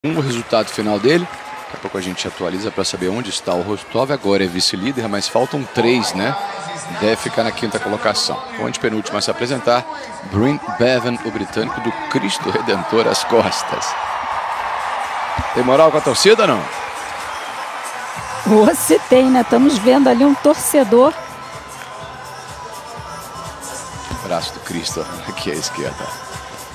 O resultado final dele, daqui a pouco a gente atualiza para saber onde está o Rostov. Agora é vice-líder, mas faltam 3, né? Deve ficar na 5ª colocação. O antepenúltimo a se apresentar, Bryn Bevan, o britânico do Cristo Redentor às costas. Tem moral com a torcida, não? Se tem, né? Estamos vendo ali um torcedor. Braço do Cristo aqui à esquerda.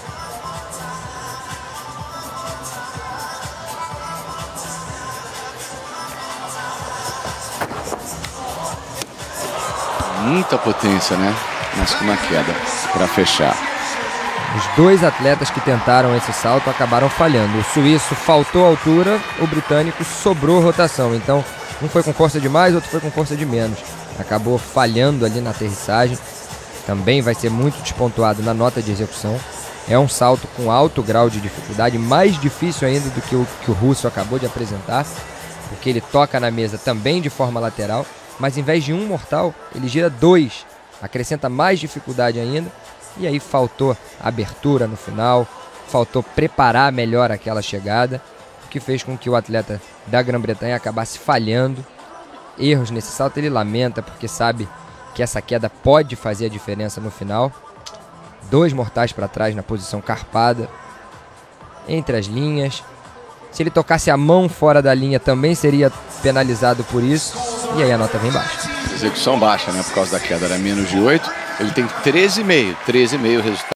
Muita potência, né? Mas com uma queda para fechar. Os dois atletas que tentaram esse salto acabaram falhando. O suíço faltou altura, o britânico sobrou rotação. Então, um foi com força de mais, outro foi com força de menos. Acabou falhando ali na aterrissagem. Também vai ser muito despontuado na nota de execução. É um salto com alto grau de dificuldade, mais difícil ainda do que o russo acabou de apresentar, porque ele toca na mesa também de forma lateral, mas em vez de um mortal, ele gira 2, acrescenta mais dificuldade ainda, e aí faltou abertura no final, faltou preparar melhor aquela chegada, o que fez com que o atleta da Grã-Bretanha acabasse falhando. Erros nesse salto ele lamenta, porque sabe que essa queda pode fazer a diferença no final. 2 mortais para trás na posição carpada, entre as linhas. Se ele tocasse a mão fora da linha também seria penalizado por isso. E aí a nota vem baixa. Execução baixa, né? Por causa da queda, era menos de 8. Ele tem 13,5 resultado.